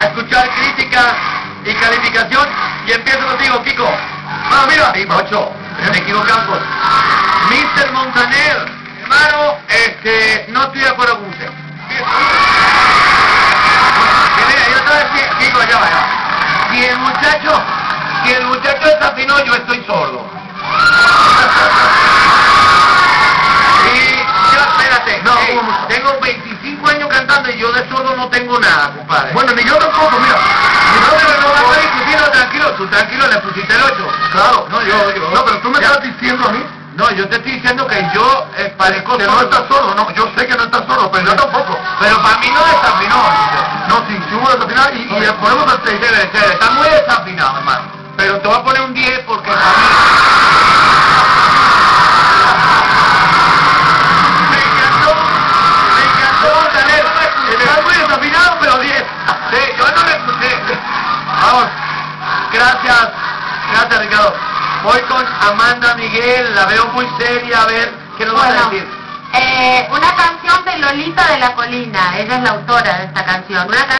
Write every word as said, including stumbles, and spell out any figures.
escuchar críticas y calificación y empiezo contigo, Kiko. Ah, mira, y ocho, me equivocamos. mister Montaner, hermano, este, no estoy de acuerdo con usted. Mira, yo te voy a decir, Kiko, allá vaya. Si el muchacho, si el muchacho desafinó, yo estoy sordo. Y yo, espérate, no, hey, ¿cómo? tengo veinticinco años cantando y yo de sordo no tengo nada, compadre. Bueno, ni yo tampoco, mira. No, pero no vamos a discutirlo, tranquilo, tú tranquilo, le pusiste el ocho. Claro. No, yo, yo. No, pero tú me ya. estás diciendo a mí No, yo te estoy diciendo que yo eh, parezco que sordo. no estás solo. No, yo sé que no estás solo, pero yo tampoco. Pero para mí no desafinó. No, sí, sí hubo desafinar y, y le ponemos al seis. Debe ser, está muy desafinado, hermano. Pero te voy a poner un diez porque para mí... Me encantó, me encantó, Montaner. Está muy desafinado, pero diez. Sí, yo no le escuché. Vamos, gracias, gracias, Ricardo. Voy con Amanda Miguel, la veo muy seria, a ver, ¿qué nos vas a Bueno, decir? eh, una canción de Lolita de la Colina, ella es la autora de esta canción. Una